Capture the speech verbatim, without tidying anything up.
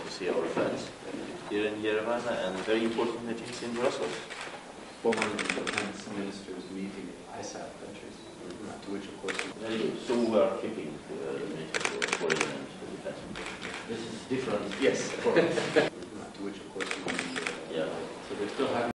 to see our friends here in Yerevan and very important meetings in Brussels. Former defense ministers meeting I S A F countries, mm-hmm. to which of course... Very good. So we are keeping the meeting for foreign and defense. This is different. Yes, of course. To which of course... We, uh, yeah. So they still have